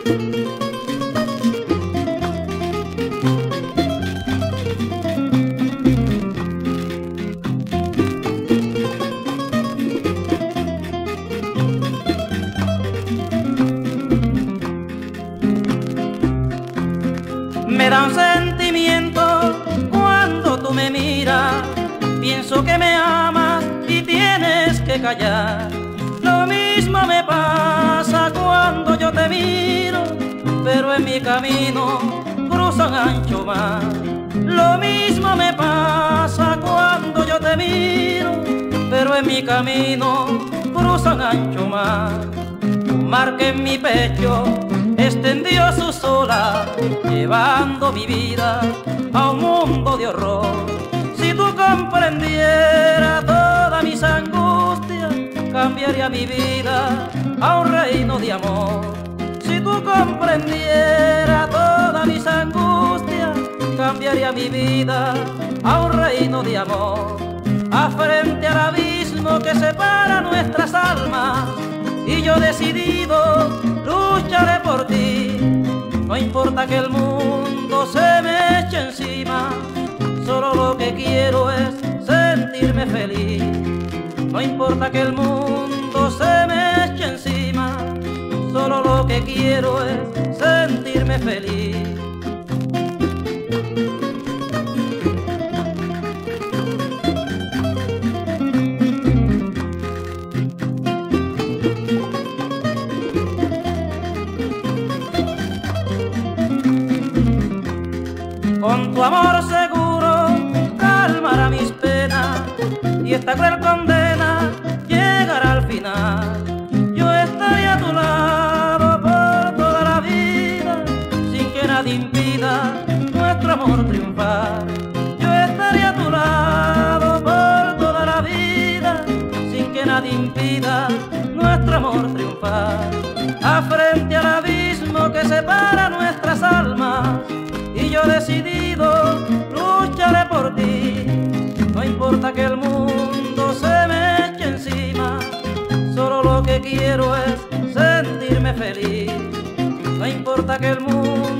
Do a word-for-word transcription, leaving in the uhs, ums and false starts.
Me da un sentimiento cuando tú me miras, pienso que me amas y tienes que callar. Lo mismo me pasa cuando yo te miro, pero en mi camino cruza un ancho mar. Lo mismo me pasa cuando yo te miro, pero en mi camino cruza un ancho mar. Un mar que en mi pecho extendió sus olas, llevando mi vida a un mundo de horror. Si tú comprendieras todas mis angustias, cambiaría mi vida a un reino de amor. Si tú comprendieras todas mis angustias, cambiaría mi vida a un reino de amor. A frente al abismo que separa nuestras almas, y yo decidido lucharé por ti. No importa que el mundo se me eche encima, solo lo que quiero es sentirme feliz. No importa que el mundo se me eche encima, solo lo que quiero es sentirme feliz. Con tu amor seguro calmará mis penas, y esta cruel condena llegará al final. Yo estaré a tu lado por toda la vida, sin que nadie impida nuestro amor triunfar. Yo estaré a tu lado por toda la vida, sin que nadie impida nuestro amor triunfar. A frente al abismo que separa nuestras almas, y yo decidido lucharé por ti. No importa que el mundo se me eche encima, solo lo que quiero es sentirme feliz. No importa que el mundo